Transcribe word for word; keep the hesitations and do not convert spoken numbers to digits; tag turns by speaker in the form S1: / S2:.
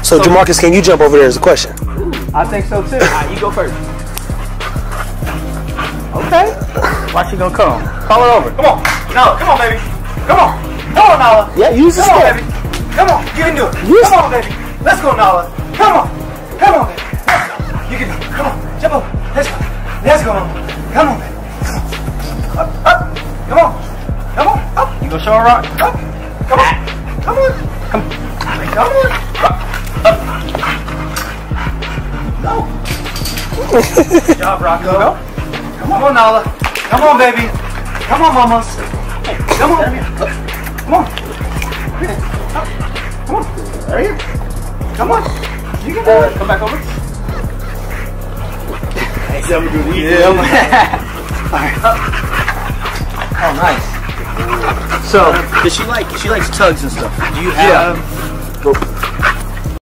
S1: So, so Jamarcus, can you jump over there is the question.
S2: I think so too. Alright, you go first. Okay. Watch you gonna come. Call her over. Come on. Nala, come on, baby. Come on. Come on, Nala.
S1: Yeah, use the
S2: Come on,
S1: step.
S2: baby. Come on. You can do it.
S1: Use
S2: come on, baby. Let's go, Nala. Come on. Come on, baby. You can do it. Come on. Jump over. Let's go. Let's go, Nala. Come on, baby. Up, up. Come on. Come on. Up. You gonna show her rock? Up. Come on. Come on. Come on. Come on. Up. Up. No. Good job, Rocco. Go. Come on, Nala. Come on, baby. Come on, mama. Come on. Come on. Come on. Right here. Come on. You can do it. Come back over. Hey, so we do these. Yeah. Alright. Oh, nice. So, does she like, she likes tugs and stuff. Do you have... Yeah.